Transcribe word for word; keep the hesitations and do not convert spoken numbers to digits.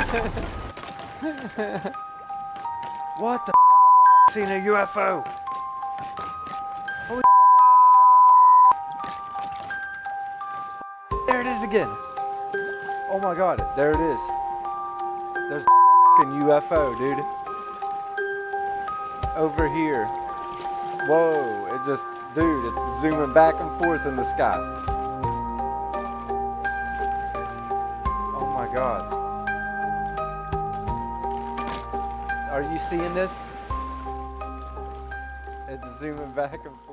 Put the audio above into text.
What the f? Seen a U F O? Holy there it is again. Oh my god, there it is. There's a f***ing U F O, dude. Over here. Whoa, it just, dude, it's zooming back and forth in the sky. Oh my god. Are you seeing this? It's zooming back and forth.